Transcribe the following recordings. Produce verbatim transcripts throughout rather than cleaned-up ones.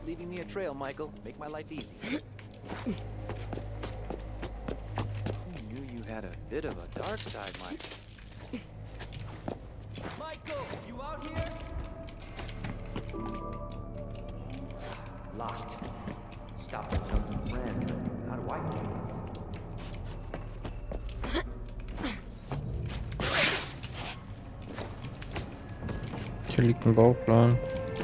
leaving me a trail, Michael. Make my life easy. I knew you had a bit of a dark side, Michael. Michael, you out here? Locked. Stop the jumping friend. How do I get it? Hier liegt ein Bauplan.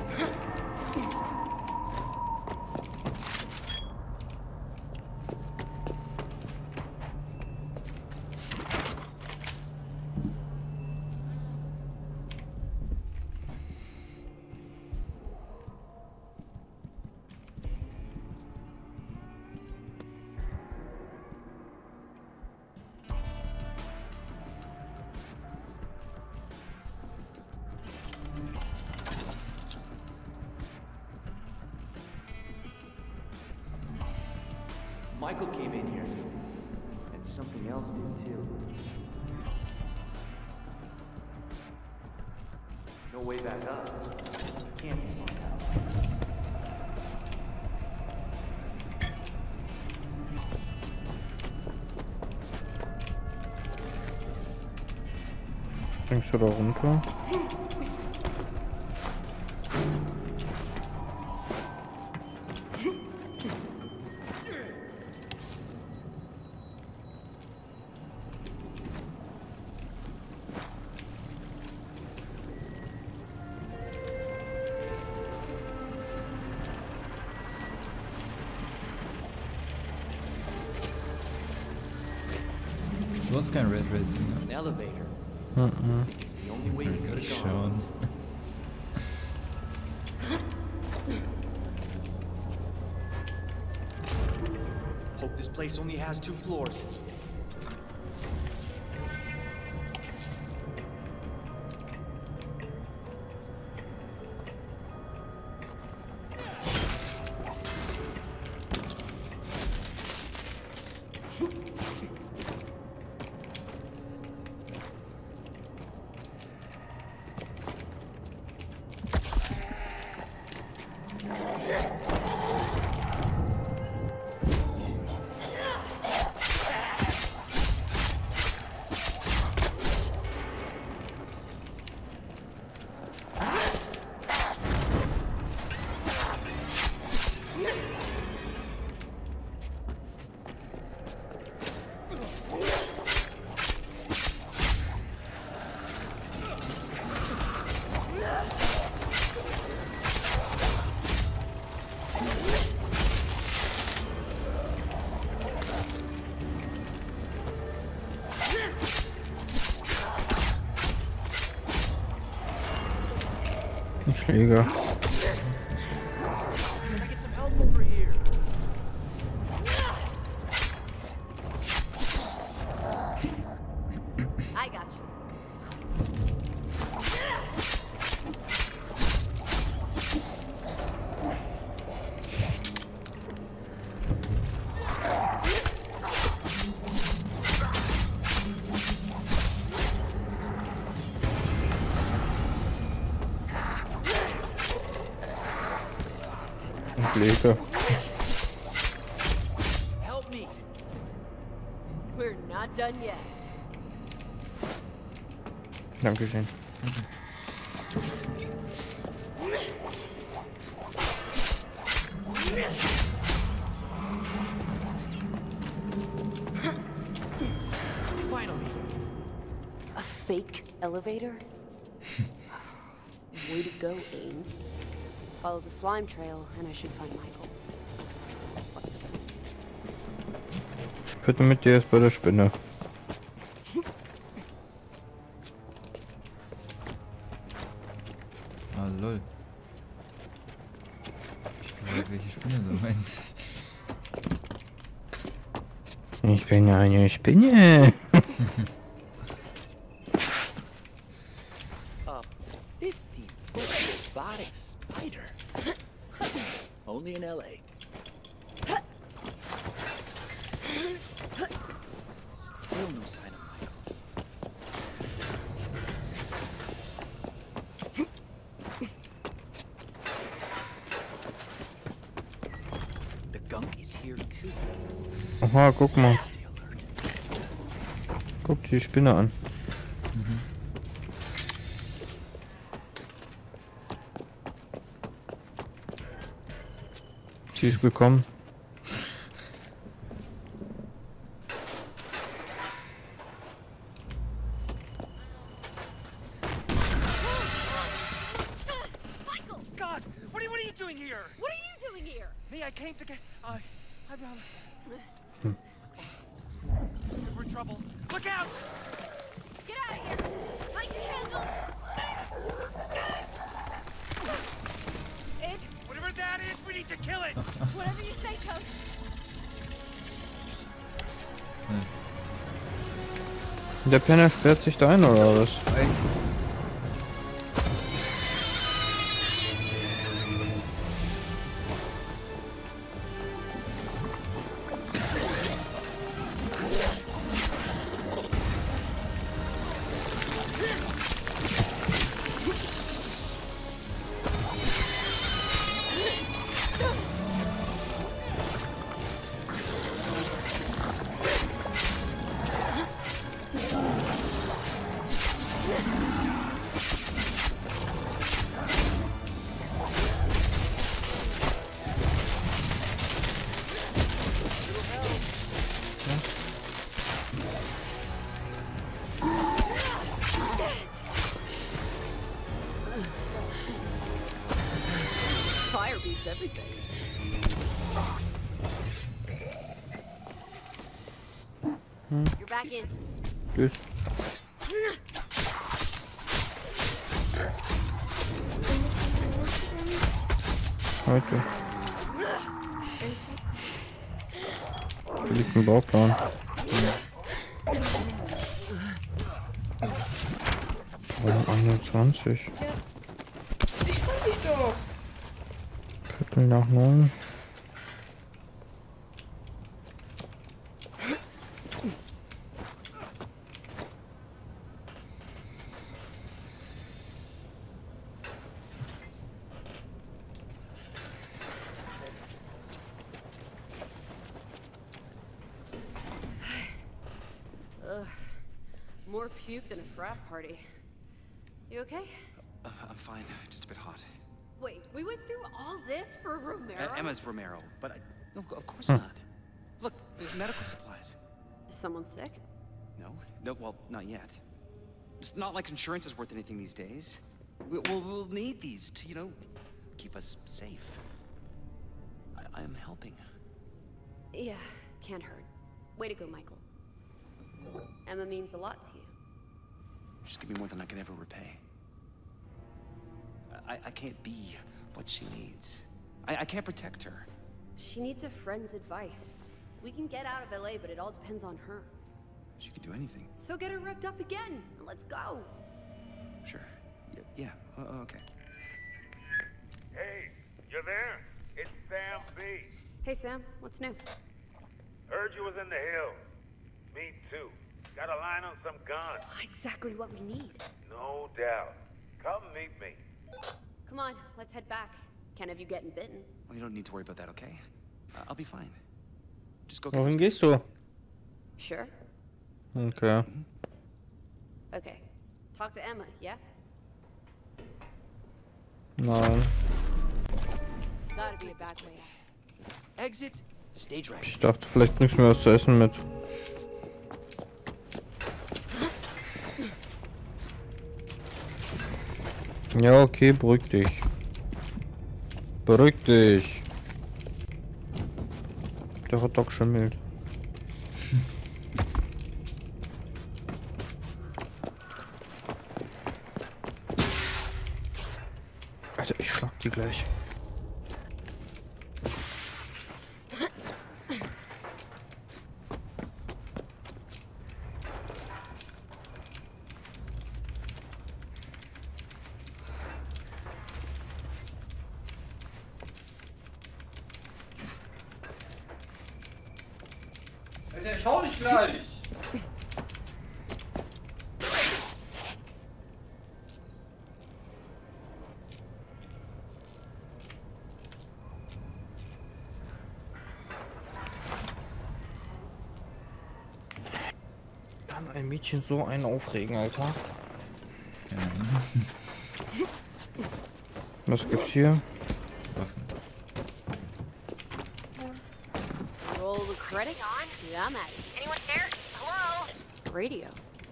Michael came in here, and something else did too. No way back up. Can't be one out. Springst du da runter? Du hast kein Red Racing, ne? An elevator. Mhm. It's the only way we could have gone. Schon. Hope this place only has two floors. Ein Schläger. Can I get some help over here? I got you. Ein Schläger. Help me. We're not done yet. Dankeschön. Finally. A fake elevator? Way to go, Ames. Follow the slime trail, and I should find Michael. Best luck to them. Bitte mit dir ist bei der Spinne. Ah, lol. Ich glaube, welche Spinne du meinst. Ich bin eine Spinne. A fifty-foot robotic spider. Only in L A. Still no sign of Michael. Aha, guck mal. Guck die Spinne an. Sie ist gekommen. God, what are, what are you doing here? What are you doing here? Me, I came to get. I, I, Hmm. We're in trouble. Look out! Get out of here! I can handle. It. Whatever that is, we need to kill it. Whatever you say, Coach. Nice. Der Penner sperrt sich da ein oder was? Fire beats everything. You're back in. Tschüss. Heute. Hier liegt ein Bauplan. Oh, einundzwanzig. Ich komm dich doch. Viertel nach neun. Ugh. More puke than a frat party. You okay? Uh, I'm fine. Just a bit hot. Wait, we went through all this for Romero? Uh, Emma's Romero, but I, no, of course not. Look, there's medical supplies. Is someone sick? No, no, well, not yet. It's not like insurance is worth anything these days. We, we'll, we'll need these to, you know, keep us safe. I, I am helping. Yeah, can't hurt. Way to go, Michael. Emma means a lot to you. Just give me more than I can ever repay. I, I can't be what she needs. I, I can't protect her. She needs a friend's advice. We can get out of L A, but it all depends on her. She can do anything. So get her revved up again, and let's go. Sure. Yeah, yeah. Uh, okay. Hey, you there? It's Sam B. Hey, Sam, what's new? Heard you was in the hills. Me too. Got a line on some guns. Exactly what we need. No doubt. Come meet me. Come on, let's head back. Can't have you getting bitten. Well, you don't need to worry about that, okay? Uh, I'll be fine. Just go get Wohin those gehst du? Sure? Okay. Okay. Talk to Emma, yeah? Nein. Gotta be a back way out. Exit stage right. Ich dachte, vielleicht nichts mehr was zu essen mit. Ja, okay, beruhig dich. Beruhig dich. Der Hotdog schimmelt. Alter, ich schlag die gleich. Alter, schau dich gleich. Ein Mädchen so einen aufregen, Alter. Ja, Was gibt's hier? Waffen. Roll the credits. Yeah, I'm at it. Anyone there? Hello? Radio.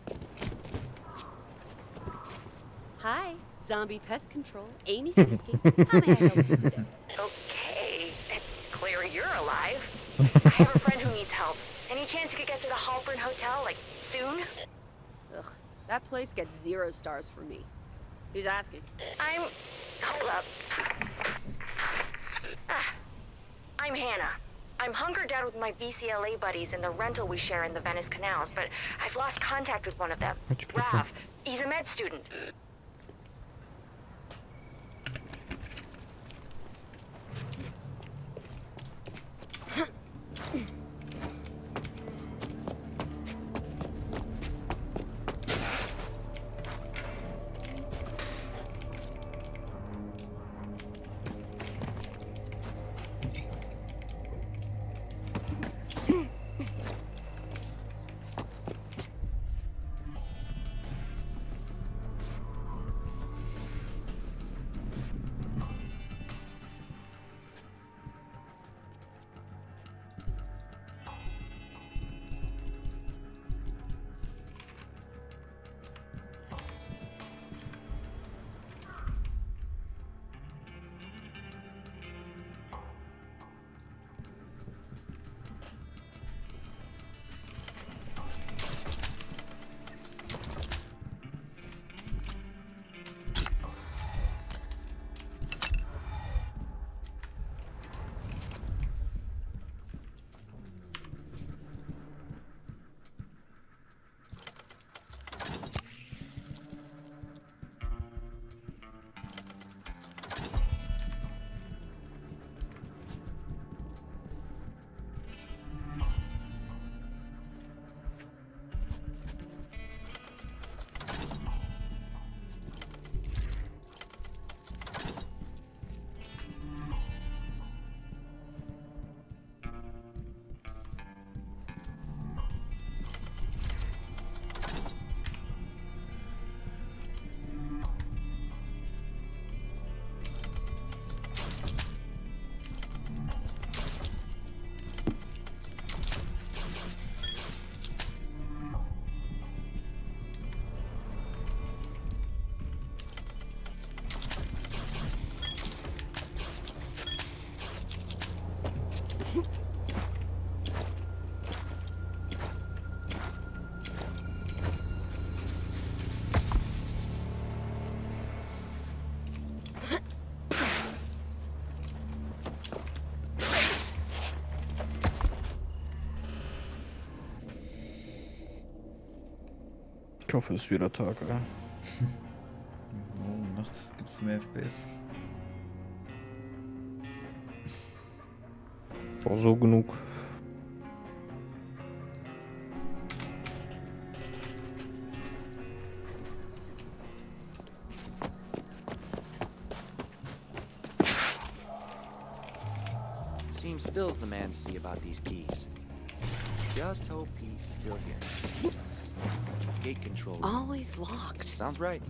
Hi, zombie pest control. Amy speaking. How may I help you today? Okay, it's clear you're alive. I have a friend who needs help. Any chance you could get to the Halpern Hotel, like, soon? Ugh, that place gets zero stars from me. Who's asking? I'm... Hold up. Ah, I'm Hannah. I'm hunkered down with my V C L A buddies in the rental we share in the Venice canals, but I've lost contact with one of them. Rav. He's a med student. Ich hoffe, es ist wieder Tag, ey. Oh, nachts gibt's mehr F P S. War so genug. Seems Phil's the man to see about these keys. Just hope he's still here. Gate control. Always locked. Sounds right.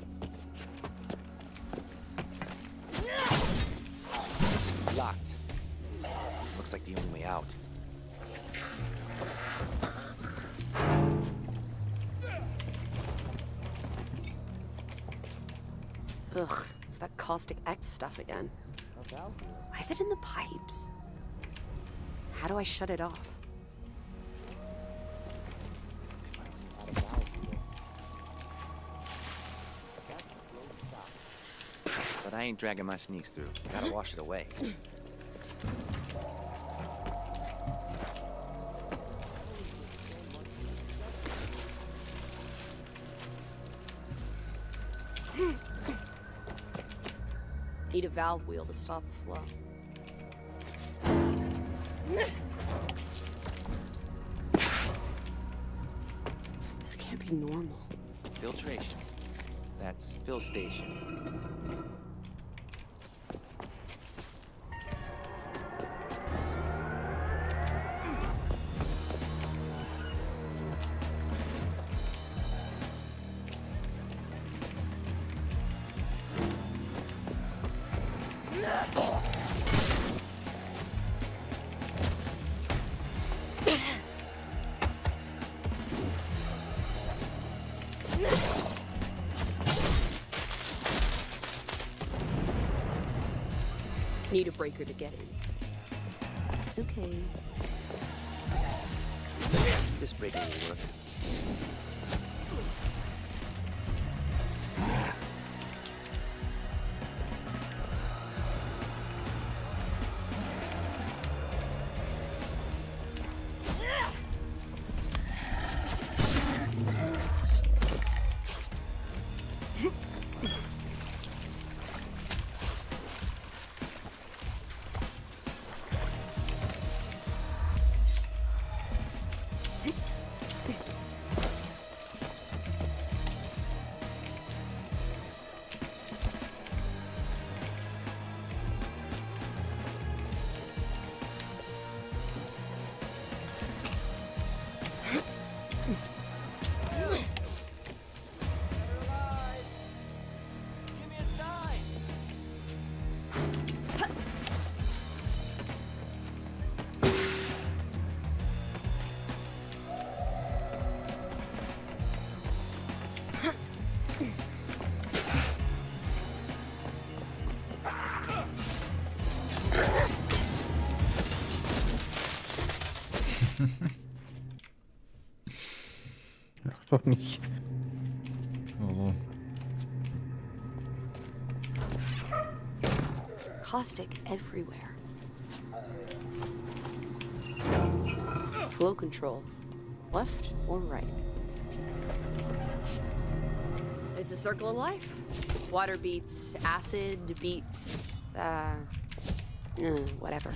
Locked. Looks like the only way out. Ugh, it's that caustic X stuff again. Why is it in the pipes? How do I shut it off? But I ain't dragging my sneaks through. Gotta wash it away. Need a valve wheel to stop the flow. This can't be normal. Filtration. That's Phil's station. Need a breaker to get in. It's okay. This breaker will work. Lach doch nicht. Warum? Caustic everywhere. Flow control. Left or right? It's the circle of life. Water beats acid, beats, uh, uh whatever.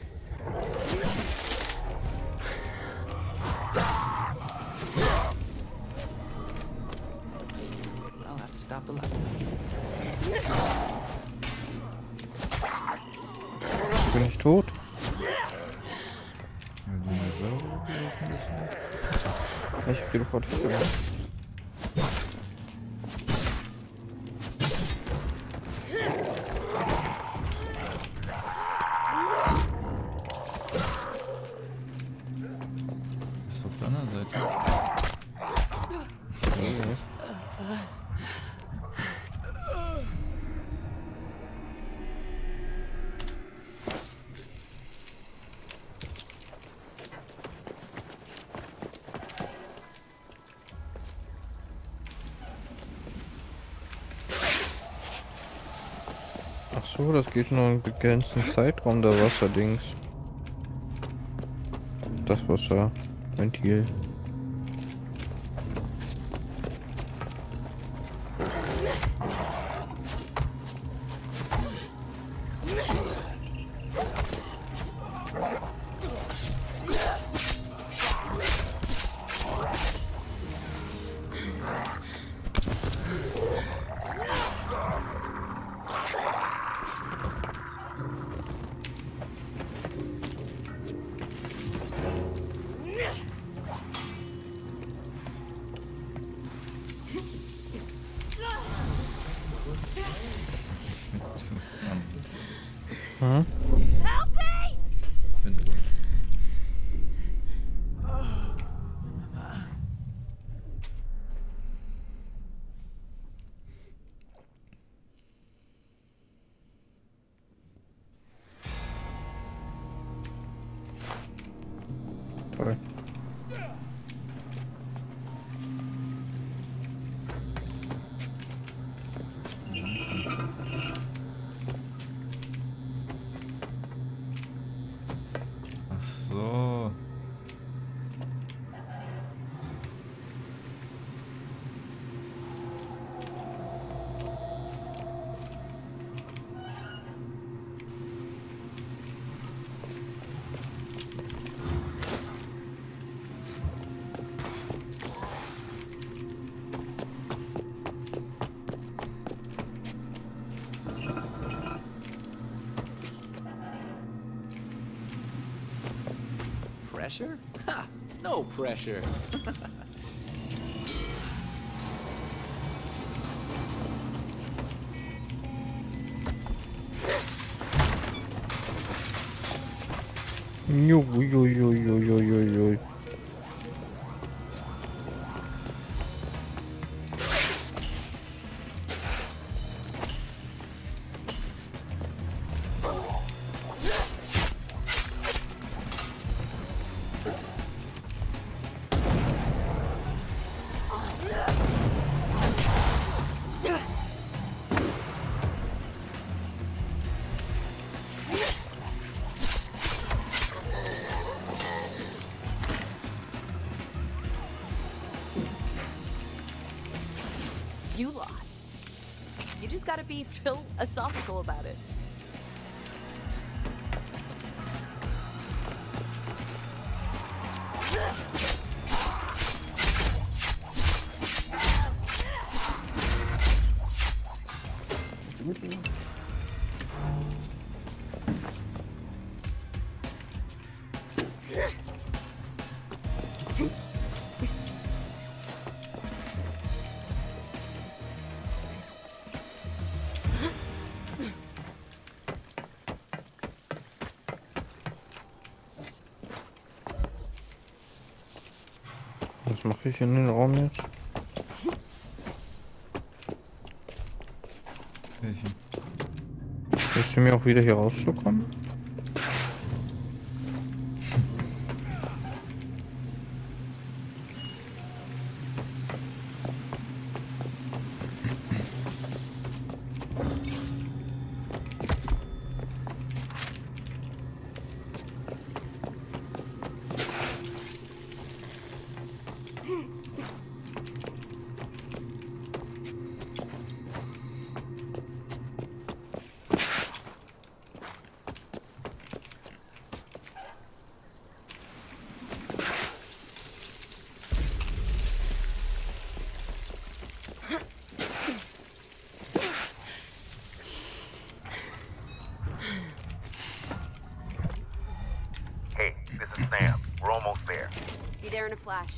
I'll have to stop the light. Bin ich tot? Wenn du mal so gelaufen bist, vielleicht. Ich bin gerade gemacht. Ist auf der anderen Seite. Okay. Ach so, das geht nur einen begrenzten Zeitraum, der Wasserdings. Das Wasserventil. Hm? Wenn du Toll. Ach so. Pressure? Ha! No pressure. Ой-ой-ой-ой-ой-ой-ой. You lost. You just gotta be philosophical about it. Was mache ich in den Raum jetzt? Welchen? Willst du mir auch wieder hier rauszukommen? Hey, this is Sam. We're almost there. Be there in a flash.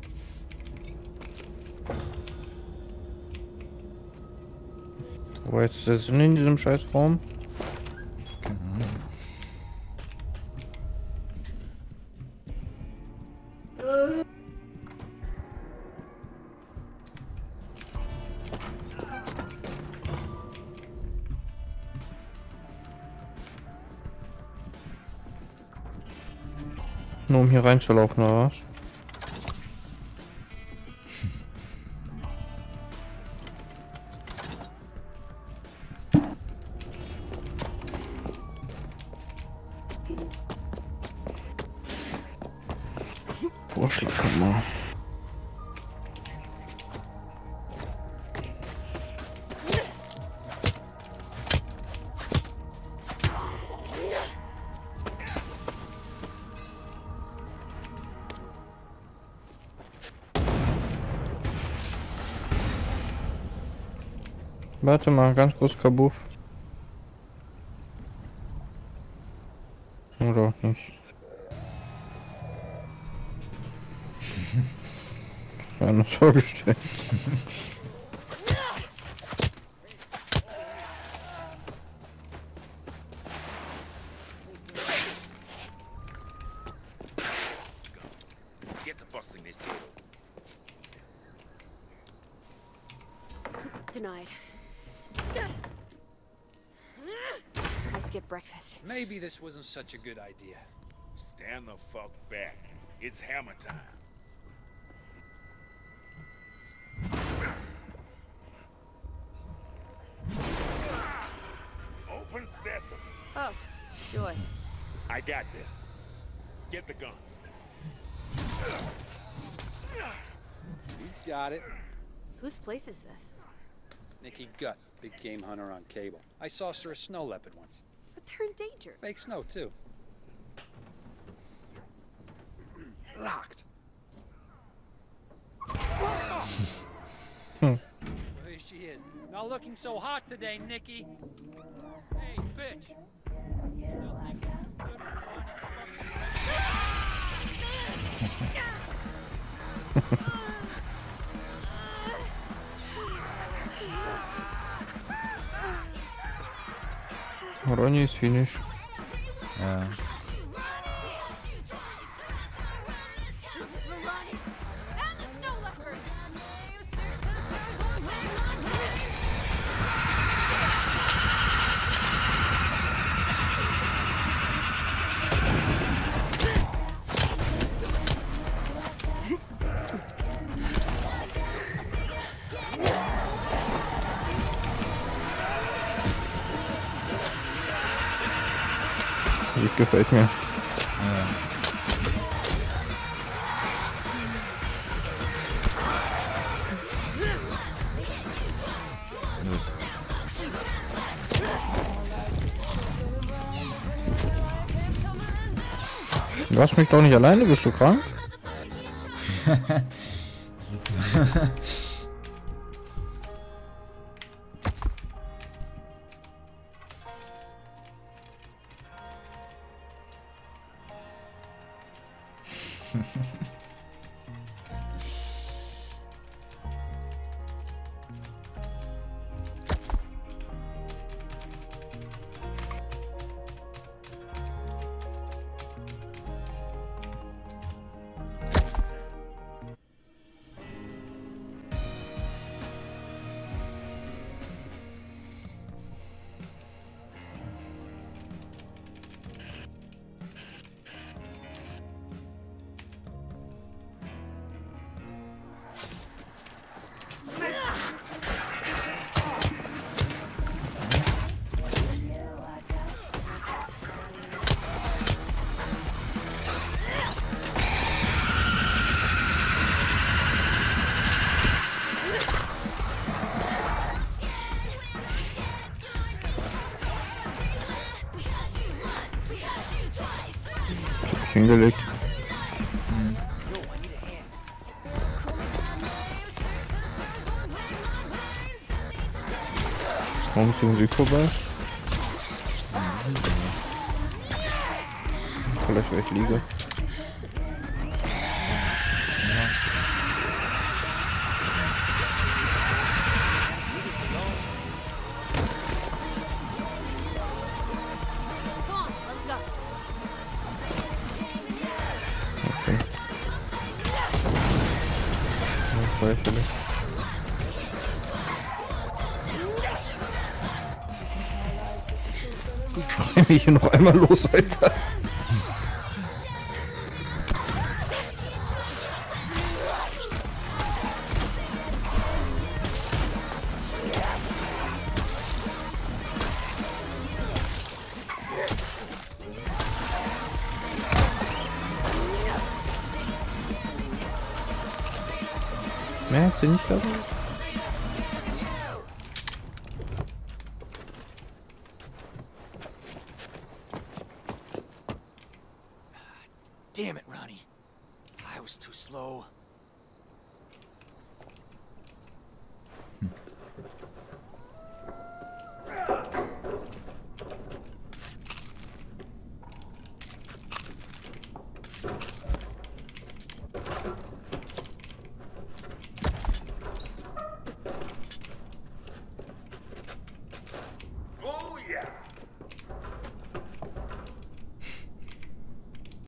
Wo war jetzt der Sinn in diesem scheiß Raum? Keine Ahnung. Nur um hier reinzulaufen, oder was? Vorschlagkammer. Warte mal, ganz kurz Kabuff. Oder auch nicht. Das war anders vorgestellt. Get to busting this gate. Denied. I skipped breakfast. Maybe this wasn't such a good idea. Stand the fuck back. It's hammer time. Open sesame. Oh, joy. I got this. Get the guns. He's got it. Whose place is this? Nikki Gut, big game hunter on cable. I saw her a snow leopard once. But they're in danger. Fake snow, too. Locked. Hmm. There she is. Not looking so hot today, Nikki. Hey, bitch. Still think it's too good for Ronnie ist finish. Ja. Die gefällt mir. Ja. Du hast mich doch nicht alleine, bist du krank? Hingelegt. Warum ist die Musik vorbei? Vielleicht weil ich liege. Schrei mich hier noch einmal los, Alter. Merkt ihr nicht dabei? Damn it, Ronnie. I was too slow. Oh yeah!